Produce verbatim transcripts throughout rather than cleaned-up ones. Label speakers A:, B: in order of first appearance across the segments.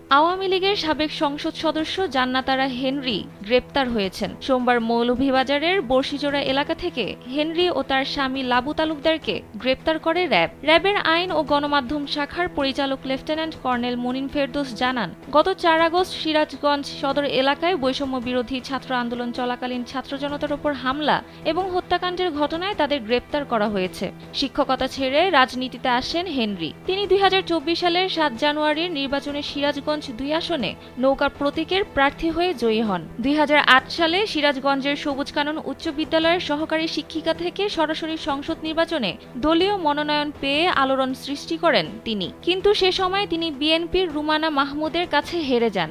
A: আওয়ামী লীগের সাবেক সংসদ সদস্য জান্নাত আরা হেনরি গ্রেপ্তার হয়েছেন। সোমবার মৌলভীবাজারের বর্ষিজোড়া এলাকা থেকে হেনরি ও তার স্বামী লাবু তালুকদারকে গ্রেপ্তার করে র্যাব। র্যাবের আইন ও গণমাধ্যম শাখার পরিচালক লেফটেন্যান্ট কর্নেল মুনিন ফেরদৌস জানান, গত চার আগস্ট সিরাজগঞ্জ সদর এলাকায় বৈষম্য বিরোধী ছাত্র আন্দোলন চলাকালীন ছাত্র জনতার উপর হামলা এবং হত্যাকাণ্ডের ঘটনায় তাদের গ্রেপ্তার করা হয়েছে। শিক্ষকতা ছেড়ে রাজনীতিতে আসেন হেনরি। তিনি দুই হাজার চব্বিশ সালের সাত জানুয়ারির নির্বাচনে সিরাজগঞ্জ দুই আসনে নৌকা প্রতীকের প্রার্থী হয়ে জয়ী হন। দুই হাজার আট সালে সিরাজগঞ্জের সবুজ কানন উচ্চ বিদ্যালয়ের সহকারী শিক্ষিকা থেকে সরাসরি সংসদ নির্বাচনে দলীয় মনোনয়ন পেয়ে আলোড়ন সৃষ্টি করেন তিনি, কিন্তু সে সময় তিনি বিএনপির রুমানা মাহমুদের কাছে হেরে যান।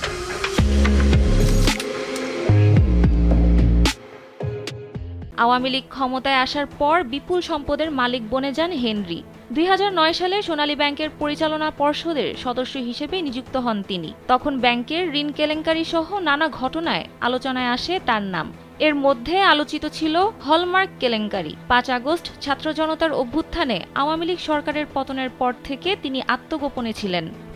A: আওয়ামী লীগ ক্ষমতায় আসার পর বিপুল সম্পদের মালিক বনে যান হেনরি। দুই হাজার নয় সালে সোনালী ব্যাংকের পরিচালনা পর্ষদের সদস্য হিসেবে নিযুক্ত হন তিনি। তখন ব্যাংকের ঋণ কেলেঙ্কারি সহ নানা ঘটনায় আলোচনায় আসে তার নাম। এর মধ্যে আলোচিত ছিল হলমার্ক কেলেঙ্কারি। পাঁচ আগস্ট ছাত্র জনতার অভ্যুত্থানে আওয়ামী লীগ সরকারের পতনের পর থেকে তিনি আত্মগোপনে ছিলেন।